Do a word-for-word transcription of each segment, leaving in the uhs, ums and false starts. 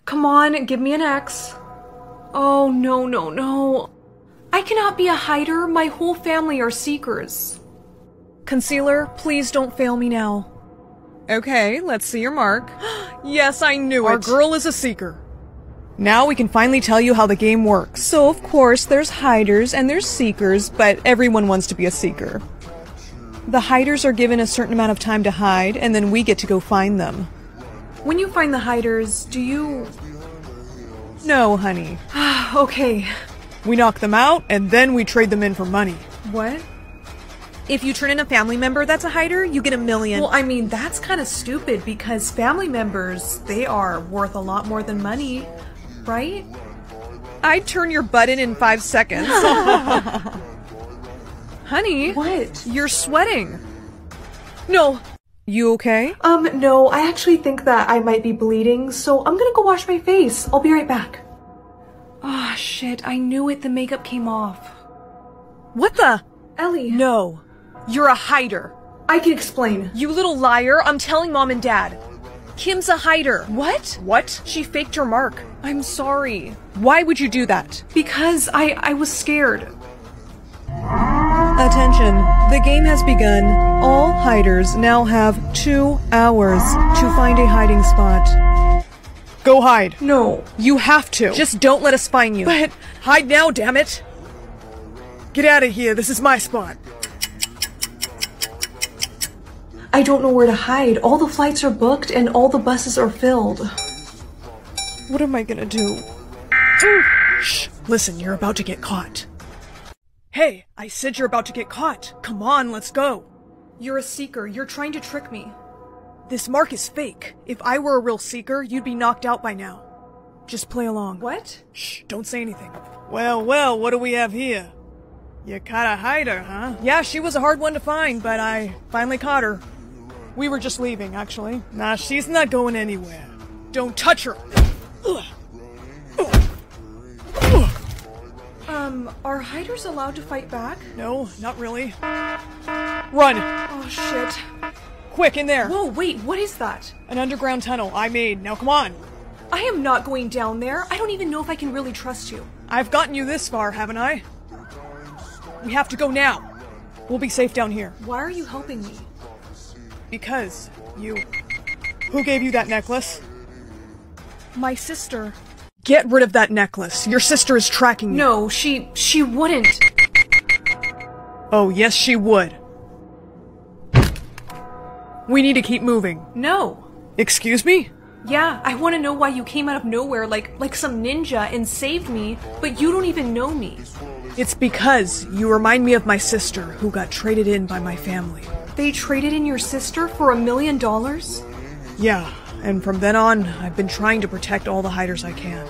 Come on, give me an X. Oh, no, no, no. I cannot be a hider. My whole family are seekers. Concealer, please don't fail me now. Okay, let's see your mark. Yes, I knew it. Our girl is a seeker. Now we can finally tell you how the game works. So, of course, there's hiders and there's seekers, but everyone wants to be a seeker. The hiders are given a certain amount of time to hide, and then we get to go find them. When you find the hiders, do you... No, honey. Okay. We knock them out, and then we trade them in for money. What? If you turn in a family member that's a hider, you get a million. Well, I mean, that's kind of stupid because family members, they are worth a lot more than money, right? I'd turn your butt in in five seconds. Honey. What? You're sweating. No. You okay? Um, no, I actually think that I might be bleeding, so I'm gonna go wash my face. I'll be right back. Ah, oh, shit, I knew it. The makeup came off. What the? Ellie. No. You're a hider. I can explain. You little liar. I'm telling Mom and Dad. Kim's a hider. What? What? She faked her mark. I'm sorry. Why would you do that? Because I, I was scared. Attention. The game has begun. All hiders now have two hours to find a hiding spot. Go hide. No. You have to. Just don't let us find you. But hide now, damn it. Get out of here. This is my spot. I don't know where to hide. All the flights are booked and all the buses are filled. What am I gonna do? Shh. Listen, you're about to get caught. Hey, I said you're about to get caught. Come on, let's go. You're a seeker. You're trying to trick me. This mark is fake. If I were a real seeker, you'd be knocked out by now. Just play along. What? Shh, don't say anything. Well, well, what do we have here? You caught a hider, huh? Yeah, she was a hard one to find, but I finally caught her. We were just leaving, actually. Nah, she's not going anywhere. Don't touch her! Ugh. Um, are hiders allowed to fight back? No, not really. Run! Oh, shit. Quick, in there! Whoa, wait, what is that? An underground tunnel I made. Now come on! I am not going down there. I don't even know if I can really trust you. I've gotten you this far, haven't I? We have to go now. We'll be safe down here. Why are you helping me? Because you... Who gave you that necklace? My sister. Get rid of that necklace. Your sister is tracking you. No, she... she wouldn't. Oh, yes, she would. We need to keep moving. No. Excuse me? Yeah, I want to know why you came out of nowhere like, like some ninja and saved me, but you don't even know me. It's because you remind me of my sister who got traded in by my family. They traded in your sister for a million dollars? Yeah, and from then on, I've been trying to protect all the hiders I can.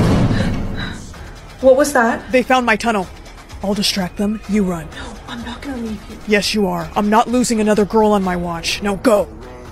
What was that? They found my tunnel. I'll distract them, you run. No, I'm not gonna leave you. Yes, you are. I'm not losing another girl on my watch. Now go!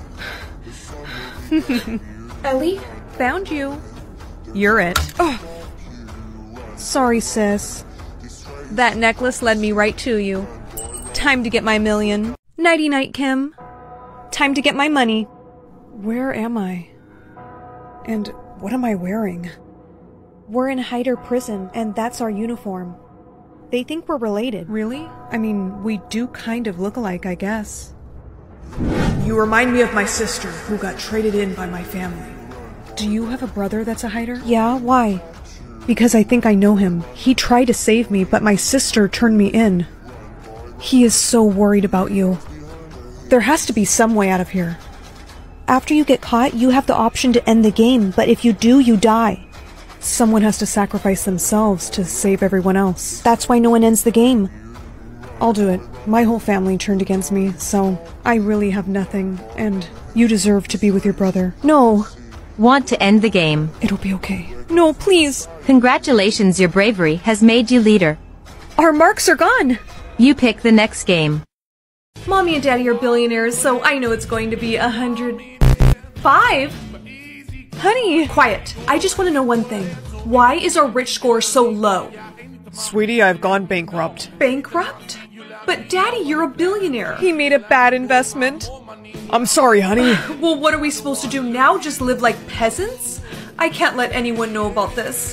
Ellie? Found you. You're it. Oh. Sorry, sis. That necklace led me right to you. Time to get my million. Nighty-night, Kim. Time to get my money. Where am I? And what am I wearing? We're in hider prison, and that's our uniform. They think we're related. Really? I mean, we do kind of look alike, I guess. You remind me of my sister, who got traded in by my family. Do you have a brother that's a hider? Yeah, why? Because I think I know him. He tried to save me, but my sister turned me in. He is so worried about you. There has to be some way out of here. After you get caught, you have the option to end the game, but if you do, you die. Someone has to sacrifice themselves to save everyone else. That's why no one ends the game. I'll do it. My whole family turned against me, so I really have nothing, and you deserve to be with your brother. No. Want to end the game? It'll be okay. No, please. Congratulations, your bravery has made you leader. Our marks are gone. You pick the next game. Mommy and Daddy are billionaires, so I know it's going to be a hundred... Five? Honey! Quiet. I just want to know one thing. Why is our rich score so low? Sweetie, I've gone bankrupt. Bankrupt? But Daddy, you're a billionaire. He made a bad investment. I'm sorry, honey. Well, what are we supposed to do now? Just live like peasants? I can't let anyone know about this.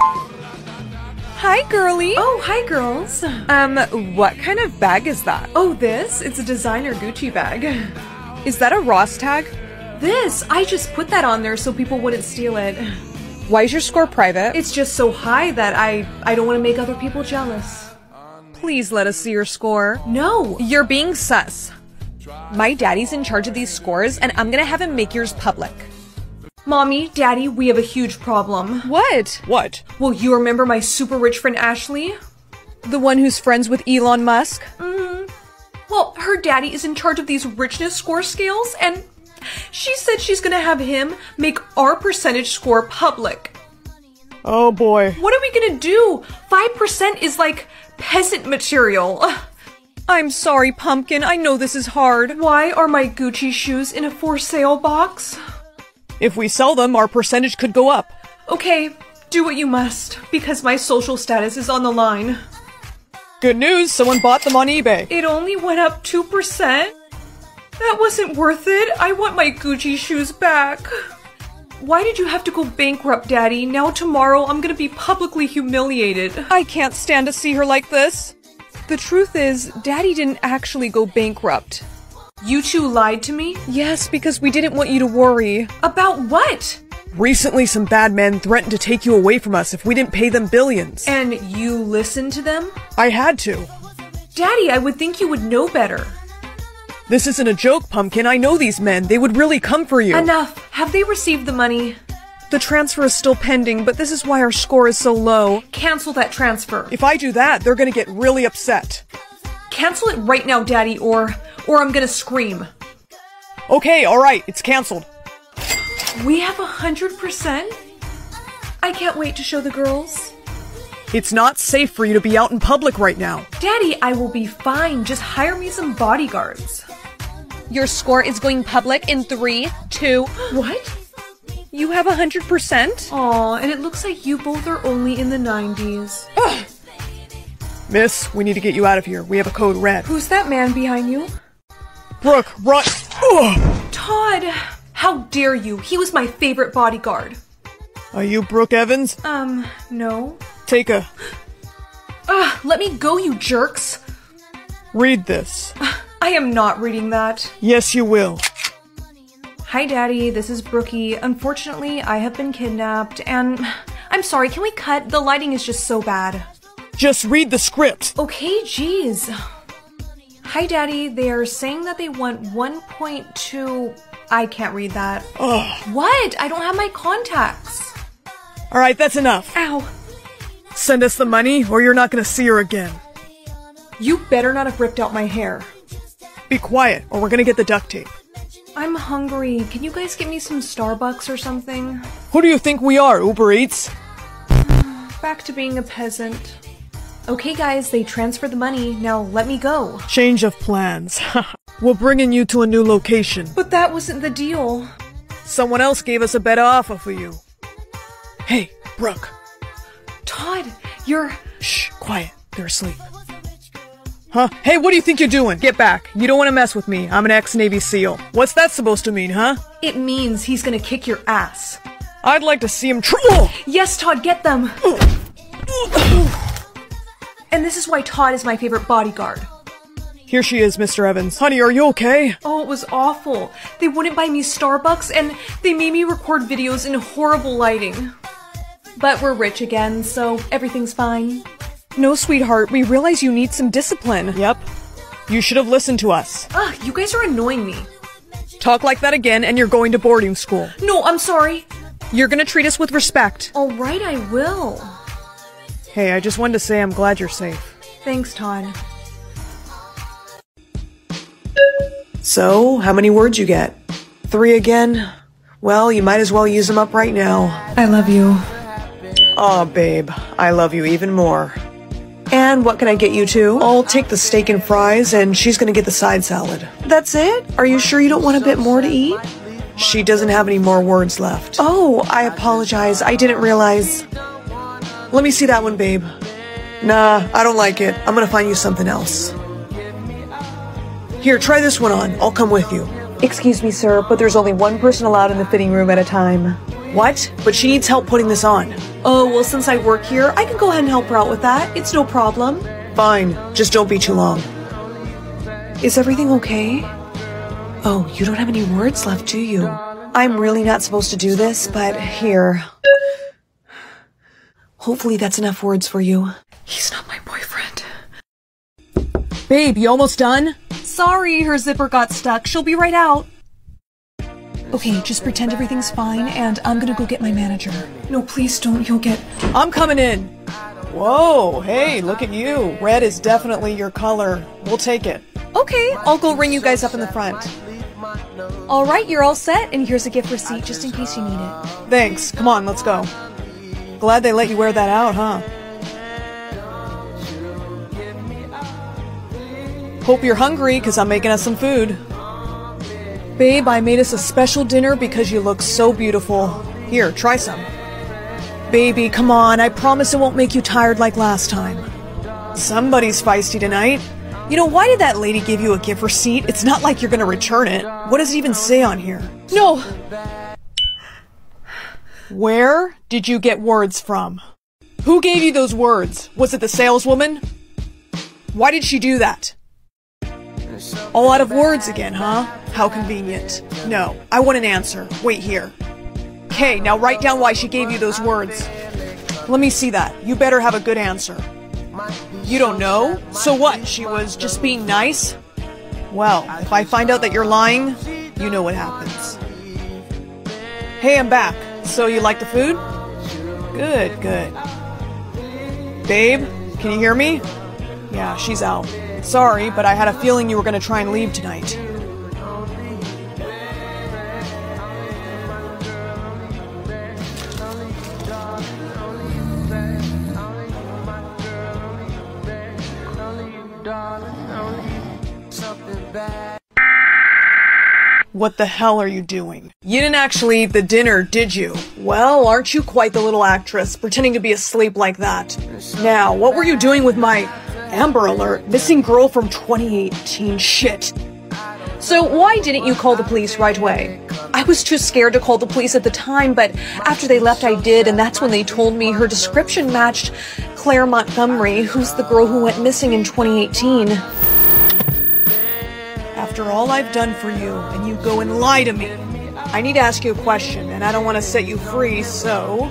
Hi, girlie. Oh, hi, girls. Um, what kind of bag is that? Oh, this? It's a designer Gucci bag. Is that a Ross tag? This? I just put that on there so people wouldn't steal it. Why is your score private? It's just so high that I, I don't want to make other people jealous. Please let us see your score. No. You're being sus. My daddy's in charge of these scores, and I'm gonna have him make yours public. Mommy, Daddy, we have a huge problem. What? What? Well, you remember my super rich friend Ashley? The one who's friends with Elon Musk? Mm-hmm. Well, her daddy is in charge of these richness score scales, and she said she's gonna have him make our percentage score public. Oh boy. What are we gonna do? five percent is like peasant material. I'm sorry, Pumpkin. I know this is hard. Why are my Gucci shoes in a for sale box? If we sell them, our percentage could go up. Okay, do what you must, because my social status is on the line. Good news, someone bought them on eBay. It only went up two percent? That wasn't worth it. I want my Gucci shoes back. Why did you have to go bankrupt, Daddy? Now tomorrow I'm gonna be publicly humiliated. I can't stand to see her like this. The truth is, Daddy didn't actually go bankrupt. You two lied to me? Yes, because we didn't want you to worry. About what? Recently, some bad men threatened to take you away from us if we didn't pay them billions. And you listened to them? I had to. Daddy, I would think you would know better. This isn't a joke, Pumpkin. I know these men. They would really come for you. Enough. Have they received the money? The transfer is still pending, but this is why our score is so low. Cancel that transfer. If I do that, they're gonna get really upset. Cancel it right now, Daddy, or... or I'm gonna scream. Okay, alright, it's canceled. We have a hundred percent? I can't wait to show the girls. It's not safe for you to be out in public right now. Daddy, I will be fine. Just hire me some bodyguards. Your score is going public in three, two... What? You have a hundred percent? Aw, and it looks like you both are only in the nineties. Ugh. Miss, we need to get you out of here. We have a code red. Who's that man behind you? Brooke, run! Ugh. Todd! How dare you? He was my favorite bodyguard. Are you Brooke Evans? Um, no. Take a... Ugh, let me go, you jerks! Read this. I am not reading that. Yes, you will. Hi, Daddy. This is Brookie. Unfortunately, I have been kidnapped, and... I'm sorry, can we cut? The lighting is just so bad. Just read the script. Okay, jeez. Hi, Daddy. They are saying that they want one point two... I can't read that. Ugh. What? I don't have my contacts. Alright, that's enough. Ow. Send us the money, or you're not gonna see her again. You better not have ripped out my hair. Be quiet, or we're gonna get the duct tape. I'm hungry. Can you guys get me some Starbucks or something? Who do you think we are, Uber Eats? Back to being a peasant. Okay, guys, they transferred the money. Now let me go. Change of plans. We're bringing you to a new location. But that wasn't the deal. Someone else gave us a better offer for you. Hey, Brooke. Todd, you're... Shh, quiet. They're asleep. Huh? Hey, what do you think you're doing? Get back. You don't want to mess with me. I'm an ex-Navy SEAL. What's that supposed to mean, huh? It means he's gonna kick your ass. I'd like to see him tr- oh! Yes, Todd, get them! And this is why Todd is my favorite bodyguard. Here she is, Mister Evans. Honey, are you okay? Oh, it was awful. They wouldn't buy me Starbucks, and they made me record videos in horrible lighting. But we're rich again, so everything's fine. No, sweetheart, we realize you need some discipline. Yep. You should have listened to us. Ugh, you guys are annoying me. Talk like that again, and you're going to boarding school. No, I'm sorry. You're gonna treat us with respect. Alright, I will. Hey, I just wanted to say I'm glad you're safe. Thanks, Todd. So, how many words you get? Three again? Well, you might as well use them up right now. I love you. Aw, babe. I love you even more. And what can I get you two? I'll take the steak and fries, and she's gonna get the side salad. That's it? Are you sure you don't want a bit more to eat? She doesn't have any more words left. Oh, I apologize. I didn't realize. Let me see that one, babe. Nah, I don't like it. I'm gonna find you something else. Here, try this one on. I'll come with you. Excuse me, sir, but there's only one person allowed in the fitting room at a time. What? But she needs help putting this on. Oh, well, since I work here, I can go ahead and help her out with that. It's no problem. Fine, just don't be too long. Is everything okay? Oh, you don't have any words left, do you? I'm really not supposed to do this, but here. Hopefully that's enough words for you. He's not my boyfriend. Babe, you almost done? Sorry, her zipper got stuck. She'll be right out. Okay, just pretend everything's fine, and I'm gonna go get my manager. No, please don't. You'll get... I'm coming in. Whoa, hey, look at you. Red is definitely your color. We'll take it. Okay, I'll go ring you guys up in the front. Alright, you're all set, and here's a gift receipt just in case you need it. Thanks. Come on, let's go. Glad they let you wear that out, huh? Hope you're hungry, because I'm making us some food. Babe, I made us a special dinner because you look so beautiful. Here, try some. Baby, come on, I promise it won't make you tired like last time. Somebody's feisty tonight. You know, why did that lady give you a gift receipt? It's not like you're gonna return it. What does it even say on here? No! Where did you get words from? Who gave you those words? Was it the saleswoman? Why did she do that? All out of words again, huh? How convenient. No, I want an answer. Wait here. Okay, now write down why she gave you those words. Let me see that. You better have a good answer. You don't know? So what? She was just being nice? Well, if I find out that you're lying, you know what happens. Hey, I'm back. So you like the food? Good, good. Babe, can you hear me? Yeah, she's out. Sorry, but I had a feeling you were gonna try and leave tonight. What the hell are you doing? You didn't actually eat the dinner, did you? Well, aren't you quite the little actress, pretending to be asleep like that? Now, what were you doing with my Amber Alert? Missing girl from twenty eighteen shit. So why didn't you call the police right away? I was too scared to call the police at the time, but after they left I did, and that's when they told me her description matched Claire Montgomery, who's the girl who went missing in twenty eighteen. After all I've done for you, and you go and lie to me. I need to ask you a question, and I don't want to set you free, so...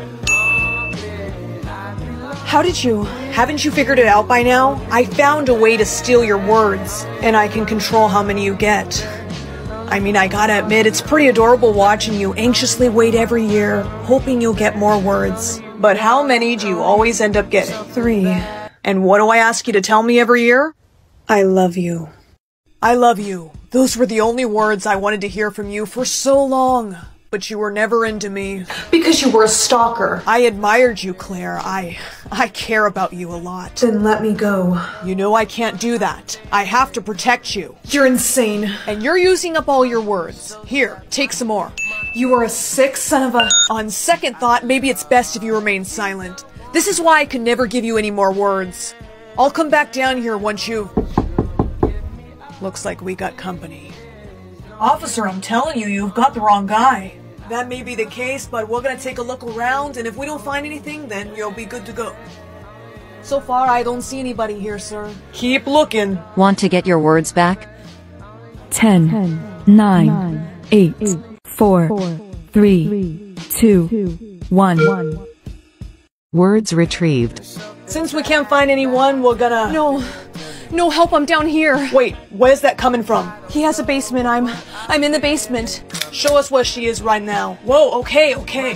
How did you? Haven't you figured it out by now? I found a way to steal your words, and I can control how many you get. I mean, I gotta admit, it's pretty adorable watching you anxiously wait every year, hoping you'll get more words. But how many do you always end up getting? Three. And what do I ask you to tell me every year? I love you. I love you. Those were the only words I wanted to hear from you for so long. But you were never into me. Because you were a stalker. I admired you, Claire. I... I care about you a lot. Then let me go. You know I can't do that. I have to protect you. You're insane. And you're using up all your words. Here, take some more. You are a sick son of a... On second thought, maybe it's best if you remain silent. This is why I can never give you any more words. I'll come back down here once you... Looks like we got company. Officer, I'm telling you, you've got the wrong guy. That may be the case, but we're gonna take a look around, and if we don't find anything, then you'll be good to go. So far, I don't see anybody here, sir. Keep looking. Want to get your words back? Ten, nine, eight, four, three, two, one. Words retrieved. Since we can't find anyone, we're gonna... No, no help, I'm down here. Wait, where's that coming from? He has a basement, I'm, I'm in the basement. Show us where she is right now. Whoa, okay, okay.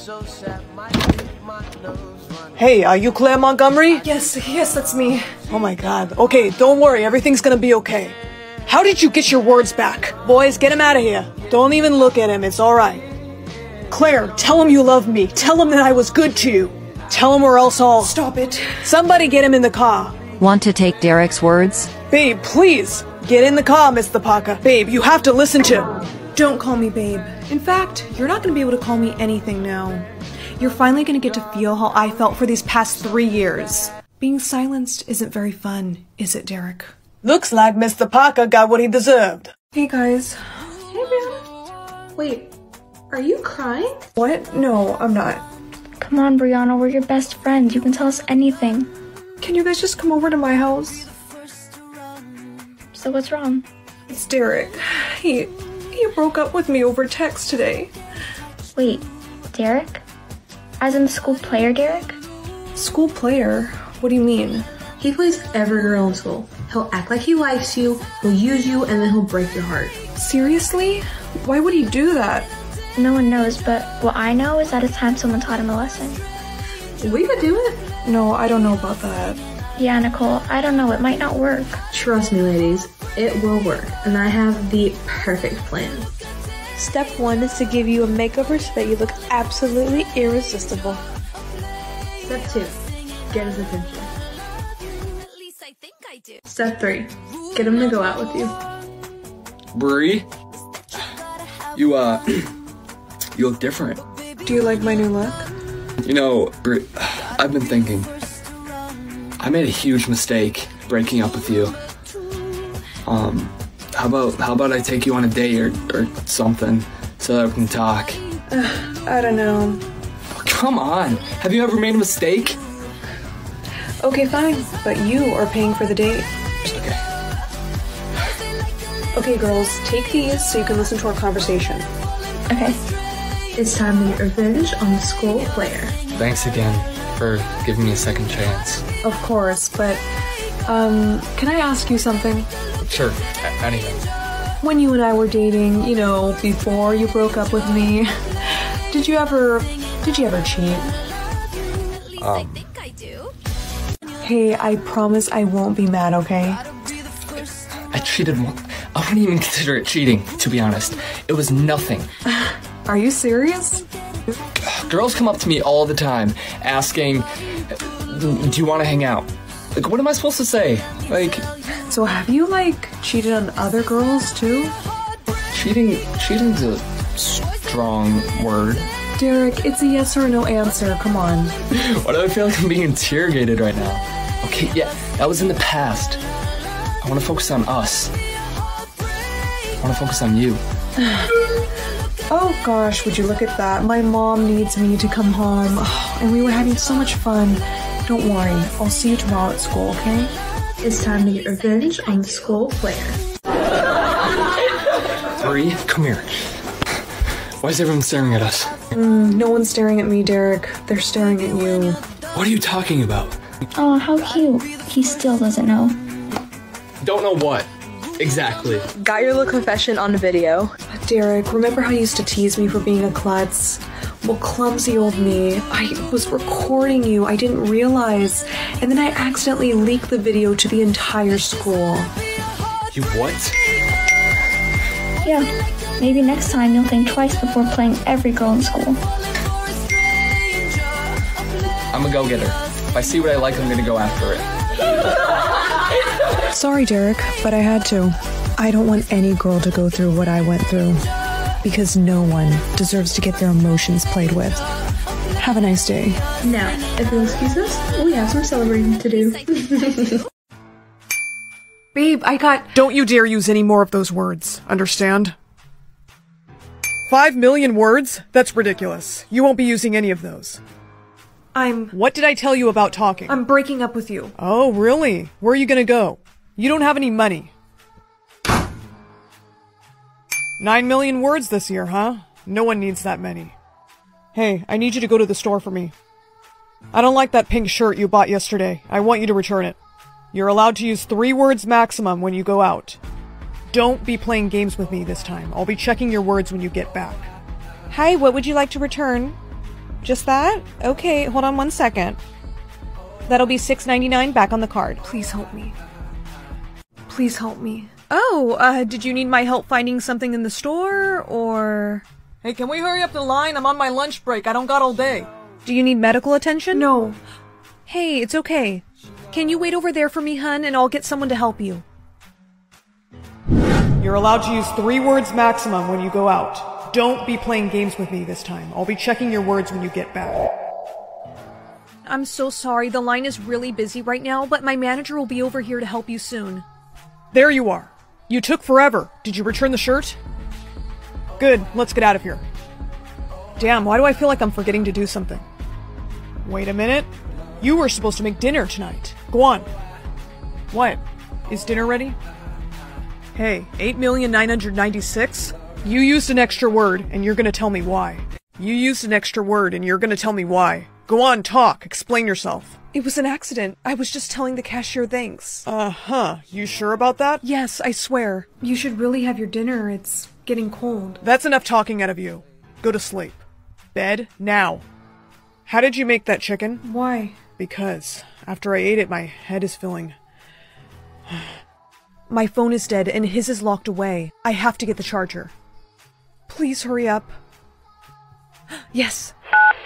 Hey, are you Claire Montgomery? Yes, yes, that's me. Oh my god. Okay, don't worry, everything's gonna be okay. How did you get your words back? Boys, get him out of here. Don't even look at him, it's alright. Claire, tell him you love me. Tell him that I was good to you. Tell him or else I'll... Stop it. Somebody get him in the car. Want to take Derek's words? Babe, please! Get in the car, Mister Parker. Babe, you have to listen to... Don't call me babe. In fact, you're not gonna be able to call me anything now. You're finally gonna get to feel how I felt for these past three years. Being silenced isn't very fun, is it, Derek? Looks like Mister Parker got what he deserved. Hey guys. Hey man. Wait, Are you crying? What? No, I'm not. Come on, Brianna, we're your best friends. You can tell us anything. Can you guys just come over to my house? So what's wrong? It's Derek. He he broke up with me over text today. Wait, Derek? As in the school player Derek? School player? What do you mean? He plays every girl in school. He'll act like he likes you, he'll use you, and then he'll break your heart. Seriously? Why would he do that? No one knows, but what I know is that it's time someone taught him a lesson. We could do it. No, I don't know about that. Yeah, Nicole, I don't know, it might not work. Trust me, ladies, it will work, and I have the perfect plan. Step one is to give you a makeover so that you look absolutely irresistible. Step two, get his attention. Step three, get him to go out with you. Brie, you, uh, you look different. Do you like my new look? You know, Brie, I've been thinking. I made a huge mistake breaking up with you. Um, how about, how about I take you on a date or, or something so that we can talk? Uh, I don't know. Oh, come on, have you ever made a mistake? Okay, fine, but you are paying for the date. Okay. Okay, girls, take these so you can listen to our conversation. Okay. It's time to get revenge on the school player. Thanks again for giving me a second chance. Of course, but, um, can I ask you something? Sure, anything. When you and I were dating, you know, before you broke up with me, did you ever, did you ever cheat? Um... Hey, I promise I won't be mad, okay? I cheated one. I wouldn't even consider it cheating, to be honest. It was nothing. Are you serious? Girls come up to me all the time, asking, do you want to hang out? Like, what am I supposed to say? Like... So have you, like, cheated on other girls, too? Cheating... cheating's a strong word. Derek, it's a yes or no answer, come on. Why do I feel like I'm being interrogated right now? Okay, yeah, that was in the past. I want to focus on us. I want to focus on you. Oh gosh, would you look at that? My mom needs me to come home. Oh, and we were having so much fun. Don't worry, I'll see you tomorrow at school, okay? It's time to get revenge on the school player. Brie, come here. Why is everyone staring at us? Mm, no one's staring at me, Derek. They're staring at you. What are you talking about? Oh, how cute. He still doesn't know. Don't know what. Exactly. Got your little confession on the video. Derek, remember how you used to tease me for being a klutz? Well, clumsy old me. I was recording you. I didn't realize. And then I accidentally leaked the video to the entire school. You what? Yeah. Maybe next time you'll think twice before playing every girl in school. I'm a go-getter. If I see what I like, I'm gonna go after it. Sorry, Derek, but I had to. I don't want any girl to go through what I went through. Because no one deserves to get their emotions played with. Have a nice day. Now, if you'll excuse us, we have some celebrating to do. Babe, I got- Don't you dare use any more of those words, understand? Five million words? That's ridiculous. You won't be using any of those. I'm- What did I tell you about talking? I'm breaking up with you. Oh, really? Where are you gonna go? You don't have any money. Nine million words this year, huh? No one needs that many. Hey, I need you to go to the store for me. I don't like that pink shirt you bought yesterday. I want you to return it. You're allowed to use three words maximum when you go out. Don't be playing games with me this time. I'll be checking your words when you get back. Hi, what would you like to return? Just that? Okay, hold on one second. That'll be six ninety-nine back on the card. Please help me. Please help me. Oh, uh, did you need my help finding something in the store, or...? Hey, can we hurry up the line? I'm on my lunch break. I don't got all day. Do you need medical attention? No. Hey, it's okay. Can you wait over there for me, hun, and I'll get someone to help you. You're allowed to use three words maximum when you go out. Don't be playing games with me this time. I'll be checking your words when you get back. I'm so sorry, the line is really busy right now, but my manager will be over here to help you soon. There you are. You took forever. Did you return the shirt? Good, let's get out of here. Damn, why do I feel like I'm forgetting to do something? Wait a minute. You were supposed to make dinner tonight. Go on. What? Is dinner ready? Hey, eight million nine hundred ninety-six? You used an extra word, and you're gonna tell me why. You used an extra word, and you're gonna tell me why. Go on, talk. Explain yourself. It was an accident. I was just telling the cashier thanks. Uh-huh. You sure about that? Yes, I swear. You should really have your dinner. It's getting cold. That's enough talking out of you. Go to sleep. Bed, now. How did you make that chicken? Why? Because after I ate it, my head is filling. My phone is dead and his is locked away. I have to get the charger. Please hurry up. Yes.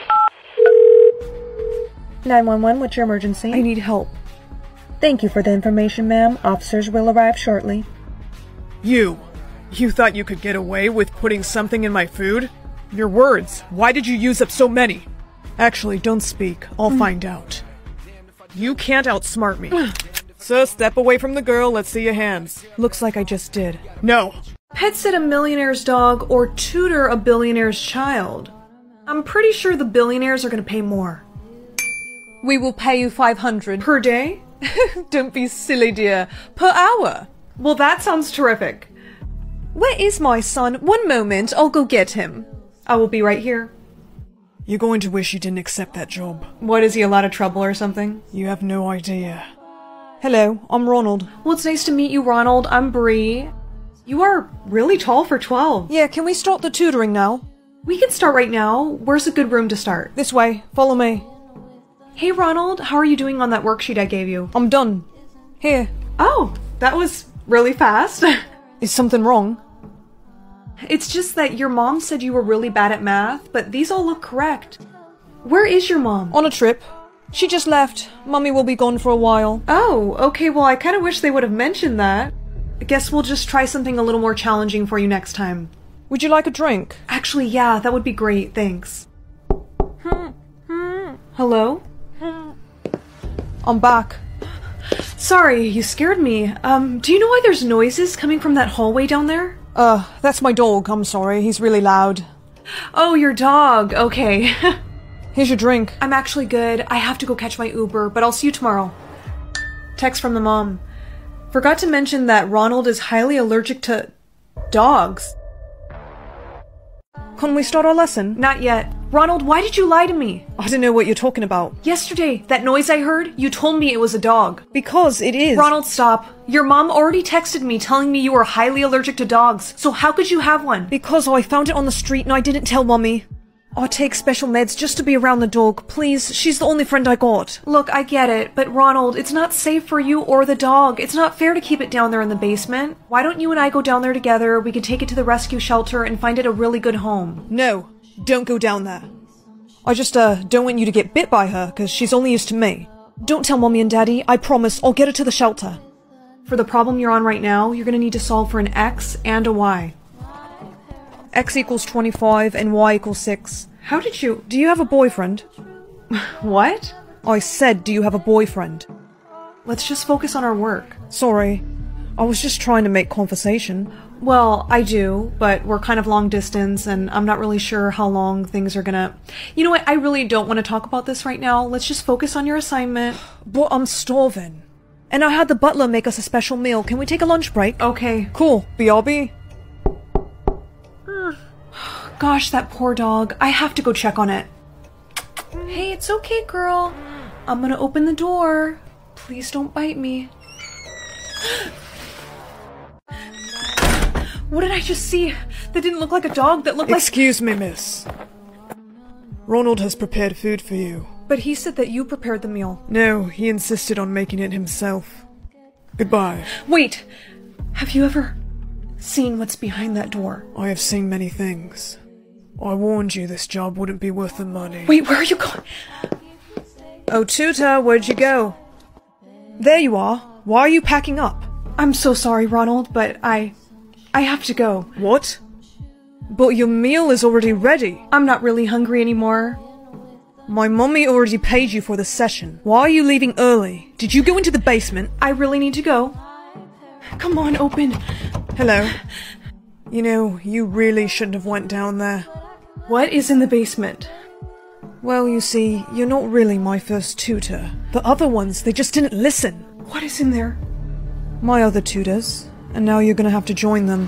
nine one one, what's your emergency? I need help. Thank you for the information, ma'am. Officers will arrive shortly. You. You thought you could get away with putting something in my food? Your words. Why did you use up so many? Actually, don't speak. I'll mm. find out. You can't outsmart me. So step away from the girl. Let's see your hands. Looks like I just did. No. Pet sit a millionaire's dog or tutor a billionaire's child. I'm pretty sure the billionaires are gonna pay more. We will pay you five hundred. Per day? Don't be silly, dear. Per hour. Well, that sounds terrific. Where is my son? One moment, I'll go get him. I will be right here. You're going to wish you didn't accept that job. What, is he a lot of trouble or something? You have no idea. Hello, I'm Ronald. Well, it's nice to meet you, Ronald. I'm Bree. You are really tall for twelve. Yeah, can we start the tutoring now? We can start right now. Where's a good room to start? This way. Follow me. Hey, Ronald. How are you doing on that worksheet I gave you? I'm done. Here. Oh, that was really fast. Is something wrong? It's just that your mom said you were really bad at math, but these all look correct. Where is your mom? On a trip. She just left. Mummy will be gone for a while. Oh, okay, well I kind of wish they would have mentioned that. I guess we'll just try something a little more challenging for you next time. Would you like a drink? Actually, yeah, that would be great, thanks. Hello? I'm back. Sorry, you scared me. Um, do you know why there's noises coming from that hallway down there? Uh, that's my dog, I'm sorry, he's really loud. Oh, your dog, okay. Here's your drink. I'm actually good. I have to go catch my Uber, but I'll see you tomorrow. Text from the mom. Forgot to mention that Ronald is highly allergic to dogs. Can we start our lesson? Not yet. Ronald, why did you lie to me? I don't know what you're talking about. Yesterday, that noise I heard, you told me it was a dog. Because it is. Ronald, stop. Your mom already texted me telling me you were highly allergic to dogs, so how could you have one? Because I found it on the street and I didn't tell Mummy. I take special meds just to be around the dog. Please, she's the only friend I got. Look, I get it, but Ronald, it's not safe for you or the dog. It's not fair to keep it down there in the basement. Why don't you and I go down there together? We can take it to the rescue shelter and find it a really good home. No, don't go down there. I just, uh, don't want you to get bit by her, because she's only used to me. Don't tell Mommy and Daddy. I promise I'll get her to the shelter. For the problem you're on right now, you're gonna need to solve for an X and a Y. X equals twenty-five and Y equals six. How did you— Do you have a boyfriend? What? I said, do you have a boyfriend? Let's just focus on our work. Sorry. I was just trying to make conversation. Well, I do, but we're kind of long distance, and I'm not really sure how long things are gonna— You know what? I really don't want to talk about this right now. Let's just focus on your assignment. But I'm starving. And I had the butler make us a special meal. Can we take a lunch break? Okay. Cool. B R B. Gosh, that poor dog. I have to go check on it. Hey, it's okay, girl. I'm gonna open the door. Please don't bite me. What did I just see? That didn't look like a dog. That looked like— Excuse me, miss. Ronald has prepared food for you. But he said that you prepared the meal. No, he insisted on making it himself. Goodbye. Wait! Have you ever seen what's behind that door? I have seen many things. I warned you this job wouldn't be worth the money. Wait, where are you going? Oh, Tutor, where'd you go? There you are. Why are you packing up? I'm so sorry, Ronald, but I... I have to go. What? But your meal is already ready. I'm not really hungry anymore. My mummy already paid you for the session. Why are you leaving early? Did you go into the basement? I really need to go. Come on, open. Hello. You know, you really shouldn't have went down there. What is in the basement? Well, you see, you're not really my first tutor. The other ones, they just didn't listen. What is in there? My other tutors. And now you're gonna have to join them.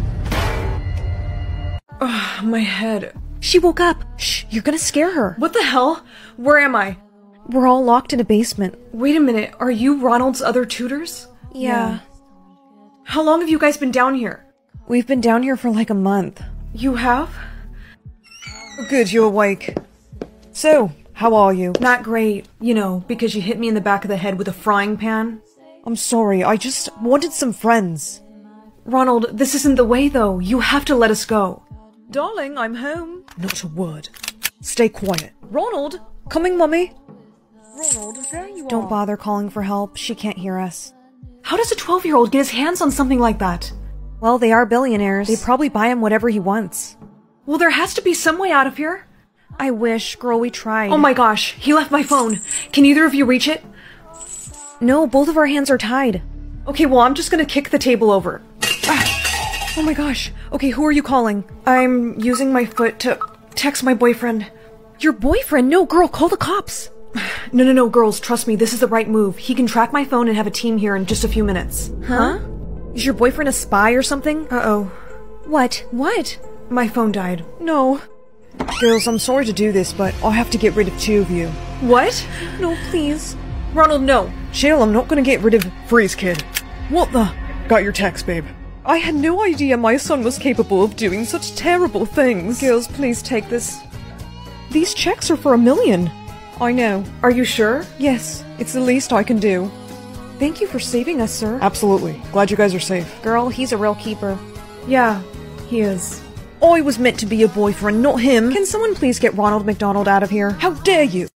Ugh, my head. She woke up. Shh, you're gonna scare her. What the hell? Where am I? We're all locked in a basement. Wait a minute, are you Ronald's other tutors? Yeah. How long have you guys been down here? We've been down here for like a month. You have? Good, you're awake. So, how are you? Not great, you know, because you hit me in the back of the head with a frying pan. I'm sorry, I just wanted some friends. Ronald, this isn't the way though. You have to let us go. Darling, I'm home. Not a word. Stay quiet. Ronald! Coming, Mummy. Ronald, there you are. Don't bother calling for help. She can't hear us. How does a twelve-year-old get his hands on something like that? Well, they are billionaires. They probably buy him whatever he wants. Well, there has to be some way out of here. I wish, girl, we tried. Oh my gosh, he left my phone. Can either of you reach it? No, both of our hands are tied. Okay, well, I'm just gonna kick the table over. Ah. Oh my gosh. Okay, who are you calling? I'm using my foot to text my boyfriend. Your boyfriend? No, girl, call the cops. No, no, no, girls, trust me, this is the right move. He can track my phone and have a team here in just a few minutes. Huh? Is your boyfriend a spy or something? Uh-oh. What? What? My phone died. No. Girls, I'm sorry to do this, but I'll have to get rid of two of you. What? No, please. Ronald, no. Chill, I'm not gonna get rid of Freeze Kid. What the? Got your text, babe. I had no idea my son was capable of doing such terrible things. Girls, please take this. These checks are for a million. I know. Are you sure? Yes, it's the least I can do. Thank you for saving us, sir. Absolutely. Glad you guys are safe. Girl, he's a real keeper. Yeah, he is. I was meant to be your boyfriend, not him. Can someone please get Ronald McDonald out of here? How dare you?